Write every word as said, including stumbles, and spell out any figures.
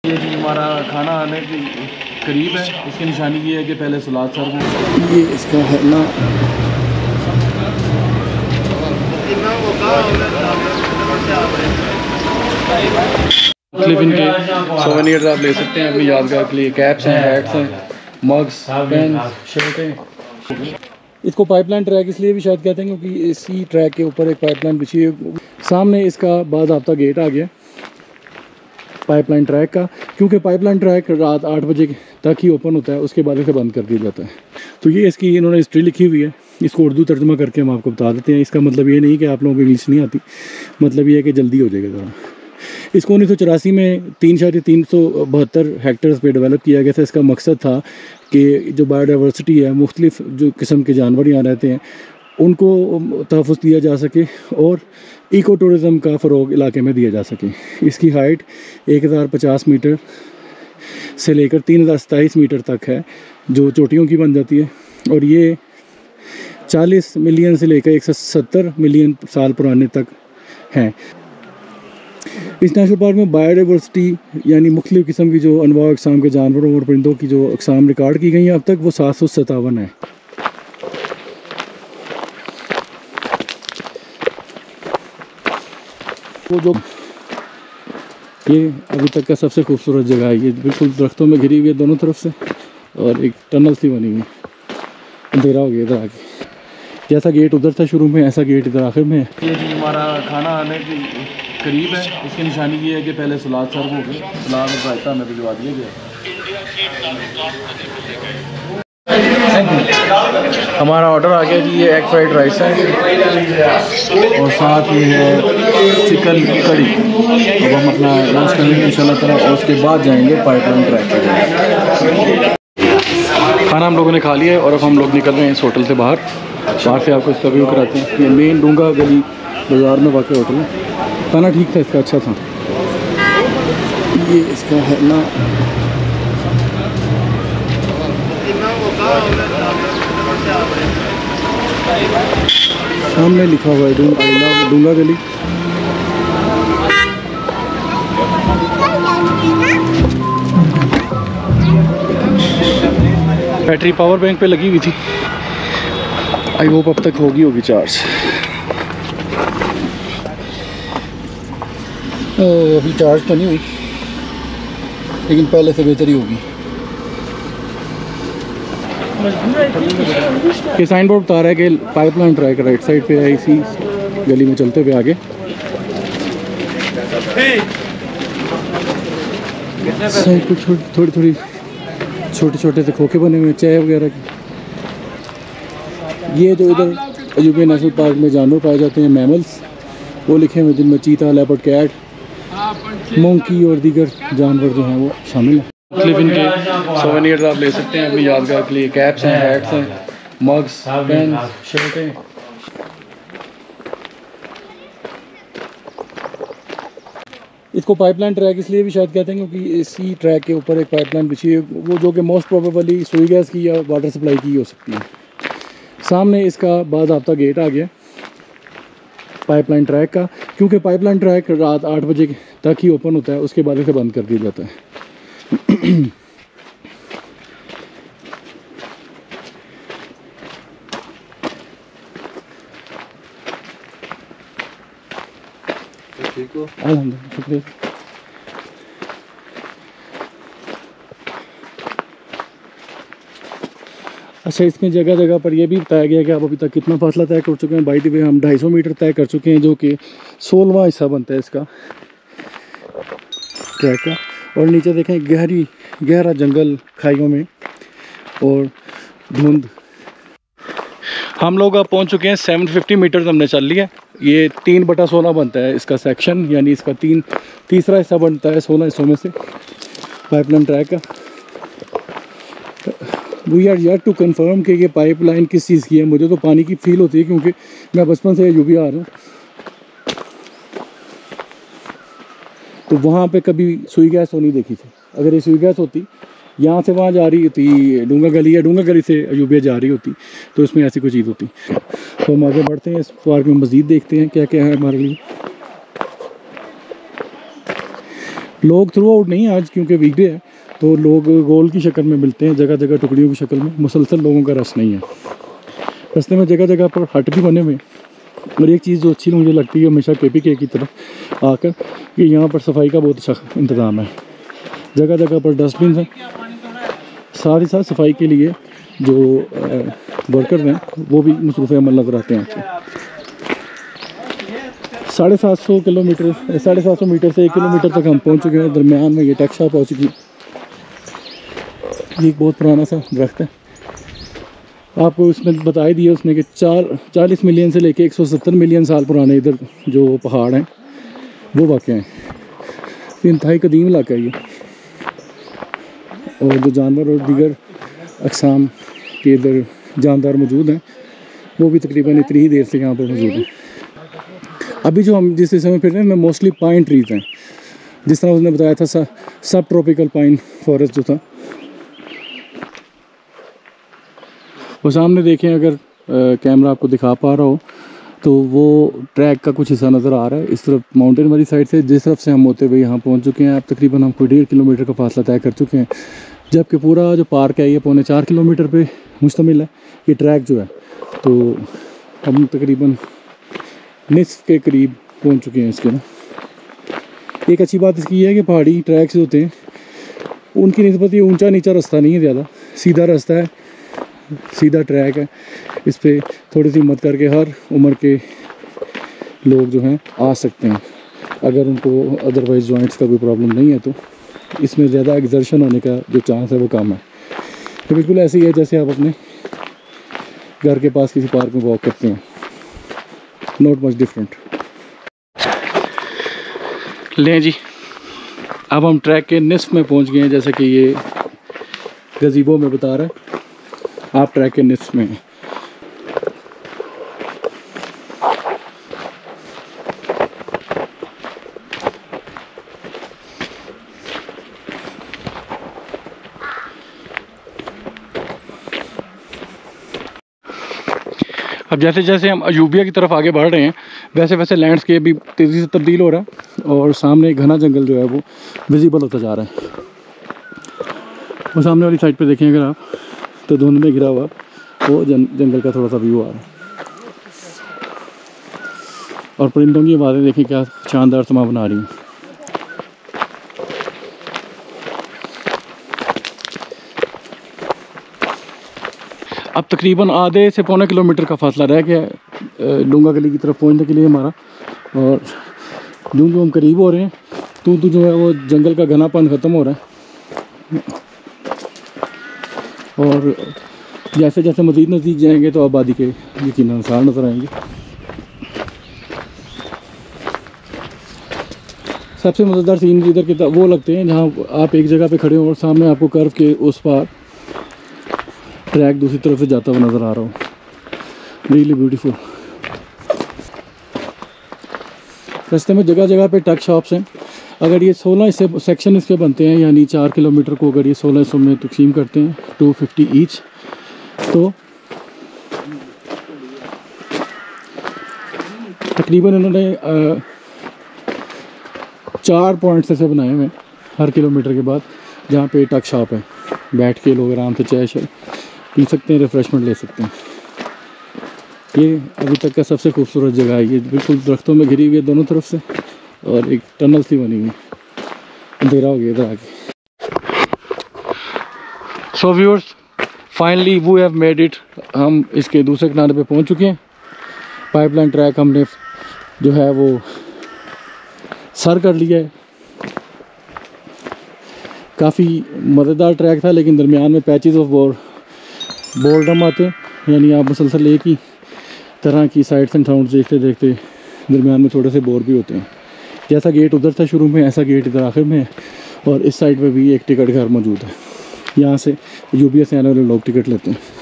ये जी हमारा खाना आने के करीब है। इसकी निशानी ये है कि पहले सलाद सर्व हो। ये इसका है ना मुख्तलिफ इनके सोवेनियर्स आप ले सकते हैं अपनी यादगार के लिए। कैप्स हैं, हैट्स हैं, मग्स, पेन, शर्टें। इसको पाइपलाइन ट्रैक इसलिए भी शायद कहते हैं क्योंकि इसी ट्रैक के ऊपर एक पाइपलाइन बिछी है। सामने इसका बाज़ाब्ता गेट आ गया पाइपलाइन ट्रैक का, क्योंकि पाइपलाइन ट्रैक रात आठ बजे तक ही ओपन होता है, उसके बाद इसे बंद कर दिया जाता है। तो ये इसकी इन्होंने हिस्ट्री लिखी हुई है, इसको उर्दू तर्जुमा करके हम आपको बता देते हैं। इसका मतलब ये नहीं कि आप लोगों को इंग्लिश नहीं आती, मतलब ये है कि जल्दी हो जाएगा ज़रा। इसको उन्नीस सौ चौरासी में तीन शायद तीन सौ बहत्तर हेक्टर्स पे डेवलप किया गया था। इसका मकसद था कि जो बायोडाइवर्सिटी है, मुख्तलिफ जो किस्म के जानवर यहाँ रहते हैं, उनको तहफ़्फ़ुज़ दिया जा सके और इको टूरिज़म का फ़रोग इलाके में दिया जा सके। इसकी हाइट एक हज़ार पचास मीटर से लेकर तीन हज़ार सताईस मीटर तक है, जो चोटियों की बन जाती है। और ये चालीस मिलियन से लेकर एक सौ सत्तर मिलियन साल पुराने तक हैं। इस नेशनल पार्क में बायोडाइवर्सिटी यानी मुख्तलिफ किस्म की जो अनवा अक़साम के जानवरों और परिंदों की जो अक़साम रिकॉर्ड की गई हैं अब तक, वो सात सौ सतावन है। वो जो ये अभी तक का सबसे खूबसूरत जगह है, ये बिल्कुल दरख्तों में घिरी हुई है दोनों तरफ से, और एक टनल सी बनी हुई है। अंधेरा हो गया इधर आके, जैसा गेट उधर था शुरू में, ऐसा गेट इधर आखिर में है। ये जी हमारा खाना आने के करीब है। इसकी निशानी ये है कि पहले सलाद सर्व हो गया, सलाद और रायता हमें भिजवा दिया गया। हमारा ऑर्डर आ गया जी, ये एग फ्राइड राइस है और साथ ये है चिकन कड़ी। अब हम अपना लंच करेंगे इंशाल्लाह ताला और उसके बाद जाएंगे पाइपलाइन ट्रैक पर। खाना हम लोगों ने खा लिया है और अब हम लोग निकल रहे हैं इस होटल से बाहर। बाहर से आपको इसका व्यू कराते हैं। ये मेन डूंगा गली बाज़ार में वाक़ होटल है। खाना ठीक था इसका, अच्छा था। ये इसका है ना सामने लिखा हुआ है डूंगा डूंगा गली। बैटरी पावर बैंक पे लगी हुई थी, आई होप अब तक होगी होगी चार्ज। अभी चार्ज तो नहीं हुई, लेकिन पहले से बेहतर ही होगी। ये साइन बोर्ड बता रहा है कि पाइपलाइन ट्रैक राइट साइड पे है, इसी गली में चलते हुए आगे। साइड पे थोड़ी थोड़ी छोटे छोटे से खोखे बने हुए चाय वगैरह की। ये जो इधर अजूबे नेशनल पार्क में जानवर पाए जाते हैं, मैमल्स, वो लिखे हुए, जिनमें चीता, लेपर्ड, कैट, मोंकी और दीगर जानवर जो हैं वो शामिल हैं। मुख्तलिफ इनके सोवेनियर्स आप ले सकते हैं अपनी यादगार के लिए। कैप्स हैं, हैट्स हैं, मग्स, पेन, शर्टें। इसको पाइपलाइन ट्रैक इसलिए भी शायद कहते हैं क्योंकि इसी ट्रैक के ऊपर एक पाइपलाइन बिछी है, वो जो कि मोस्ट प्रोबेबली सुई गैस की या वाटर सप्लाई की हो सकती है। सामने इसका बाज़ाब्ता गेट आ गया पाइपलाइन ट्रैक का, क्योंकि पाइपलाइन ट्रैक रात आठ बजे तक ही ओपन होता है, उसके बाद इसे बंद कर दिया जाता है। ठीक हो? अल्हम्दुलिल्लाह। अच्छा, इसमें जगह जगह पर यह भी बताया गया कि आप अभी तक कितना फासला तय कर चुके हैं। बाई द वे हम ढाई सौ मीटर तय कर चुके हैं, जो कि सोलहवां हिस्सा बनता है इसका ट्रैक का। और नीचे देखें गहरी गहरा जंगल खाइयों में और धुंध। हम लोग अब पहुंच चुके हैं सात सौ पचास मीटर्स हमने चल लिया। ये तीन बटा सोलह बनता है इसका सेक्शन, यानी इसका तीन तीसरा हिस्सा बनता है सोलह हिस्सों में से पाइपलाइन ट्रैक का। We are yet to confirm कि ये पाइपलाइन किस चीज़ की है। मुझे तो पानी की फील होती है क्योंकि मैं बचपन से यूपी आ रहा हूँ, तो वहाँ पे कभी सुई गैस तो नहीं देखी थी। अगर ये सुई गैस होती यहाँ से वहाँ जा रही होती, डूंगा गली या डूंगा गली से अयूबिया जा रही होती, तो इसमें ऐसी कोई चीज़ होती। तो हम आगे बढ़ते हैं, इस पार्क में मज़ीद देखते हैं क्या क्या है हमारे लिए। लोग थ्रू आउट नहीं आज, क्योंकि वीकडे है तो लोग गोल की शक्ल में मिलते हैं, जगह जगह टुकड़ियों की शक्ल में, मुसलसल लोगों का रश नहीं है। रास्ते में जगह जगह पर हट भी बने हुए। और एक चीज़ जो अच्छी मुझे लगती है हमेशा के पी के की तरफ आकर, कि यहाँ पर सफाई का बहुत अच्छा इंतज़ाम है। जगह जगह पर डस्टबिन हैं, साथ ही साथ सफाई के लिए जो वर्कर्स हैं वो भी मसरूफ़ अमल नज़र आते हैं आपको। साढ़े सात सौ किलोमीटर साढ़े सात सौ मीटर से एक किलोमीटर तक हम पहुँच चुके हैं। दरमियान में ये टेक शॉप पहुँच चुकी है। ये एक बहुत पुराना सा दरख्त है, आपको इसमें बताई दिया उसने कि चार चालीस मिलियन से लेके एक सौ सत्तर मिलियन साल पुराने इधर जो पहाड़ हैं वो वाक़ हैं। इंतहाई कदीम इलाका है ये, और जो जानवर और दीगर अक़साम के इधर जानदार मौजूद हैं वो भी तकरीबन इतनी ही देर से यहाँ पर मौजूद हैं। अभी जो हम जिस हिस्से में फिर रहे हैं मोस्टली पाइन ट्रीज़ हैं, जिस तरह उसने बताया था सा, सब ट्रॉपिकल पाइन फॉरेस्ट जो था। वो सामने देखें, अगर आ, कैमरा आपको दिखा पा रहा हो तो वो ट्रैक का कुछ हिस्सा नज़र आ रहा है इस तरफ माउंटेन वाली साइड से, जिस तरफ से हम होते हुए यहाँ पहुँच चुके हैं। अब तकरीबन हम कोई डेढ़ किलोमीटर का फासला तय कर चुके हैं, जबकि पूरा जो पार्क है ये पौने चार किलोमीटर पे मुश्तमिल है ये ट्रैक जो है। तो हम तकरीबन निस्फ के करीब पहुँच चुके हैं इसके ना। एक अच्छी बात इसकी है कि पहाड़ी ट्रैक्स होते हैं उनकी निस्बत ये ऊंचा नीचा रास्ता नहीं है, ज़्यादा सीधा रास्ता है, सीधा ट्रैक है। इस पर थोड़ी सी हिम्मत करके हर उम्र के लोग जो हैं आ सकते हैं, अगर उनको अदरवाइज़ जॉइंट्स का कोई प्रॉब्लम नहीं है तो इसमें ज़्यादा एक्सर्शन होने का जो चांस है वो कम है। तो बिल्कुल ऐसे ही है जैसे आप अपने घर के पास किसी पार्क में वॉक करते हैं, नॉट मच डिफरेंट। लें जी, अब हम ट्रैक के निस्फ में पहुंच गए हैं, जैसे कि ये गज़ीबो में बता रहा है, आप ट्रैक के निस्फ में हैं। अब जैसे जैसे हम अयूबिया की तरफ आगे बढ़ रहे हैं वैसे वैसे लैंडस्केप भी तेज़ी से तब्दील हो रहा है और सामने घना जंगल जो है वो विजिबल होता जा रहा है। वो सामने वाली साइड पे देखें अगर आप तो धुंध में घिरा हुआ वो जं, जंगल का थोड़ा सा व्यू आ रहा है। और परिंदों की आवाज़ें देखें क्या शानदार समा बना रही हैं। अब तकरीबन आधे से पौने किलोमीटर का फासला रह गया है डूंगा गली की तरफ पहुंचने के लिए हमारा, और जो जो हम करीब हो रहे हैं तो तो जो है वो जंगल का घनापन ख़त्म हो रहा है। और जैसे जैसे मज़ीद नज़दीक जाएंगे तो आबादी के यकीनन अनुसार नज़र आएंगे। सबसे मज़ेदार सीन इधर के वो लगते हैं जहाँ आप एक जगह पे खड़े हो और सामने आपको कर्व के उस पार ट्रैक दूसरी तरफ से जाता हुआ नज़र आ रहा हो। Really beautiful. रास्ते में जगह जगह पे टक शॉप्स हैं। अगर ये सोलह इससे सेक्शन इसके बनते हैं, यानी चार किलोमीटर को अगर ये सोलह हिस्सों में तकसीम करते हैं टू फिफ्टी ईच, तो तकरीबन इन्होंने चार पॉइंट्स ऐसे बनाए हुए हैं हर किलोमीटर के बाद, जहाँ पे टक शॉप है, बैठ के लोग आराम से चाय शाय पी सकते हैं, रिफ़्रेशमेंट ले सकते हैं। ये अभी तक का सबसे खूबसूरत जगह है। ये बिल्कुल दरख्तों में घिरी हुई है दोनों तरफ से, और एक टनल सी बनी हुई है। अंधेरा हो गया इधर आके। So viewers, finally we have made it. हम इसके दूसरे किनारे पे पहुंच चुके हैं। पाइपलाइन ट्रैक हमने जो है वो सर कर लिया है। काफ़ी मज़ेदार ट्रैक था, लेकिन दरमियान में पैचेस ऑफ बोर बोर्डम आते हैं, यानी आप मुसलसल एक ही तरह की साइड्स एंड साउंड्स देखते देखते दरमियान में थोड़े से बोर भी होते हैं। जैसा गेट उधर था शुरू में, ऐसा गेट इधर आखिर में है, और इस साइड पे भी एक टिकट घर मौजूद है। यहाँ से यूबीएस से आने वाले लोग टिकट लेते हैं।